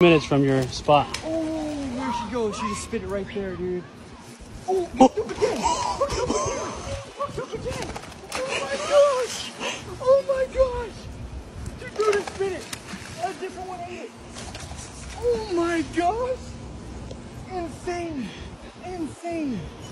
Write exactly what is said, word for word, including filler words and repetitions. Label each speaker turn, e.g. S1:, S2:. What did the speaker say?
S1: minutes from your spot.
S2: Oh, where'd she go? She just spit it right there, dude. Oh, look at that! Look at that! Oh my gosh! Oh my gosh! Dude, dude, it spit it! A different one ate it! Oh my gosh! Insane! Insane!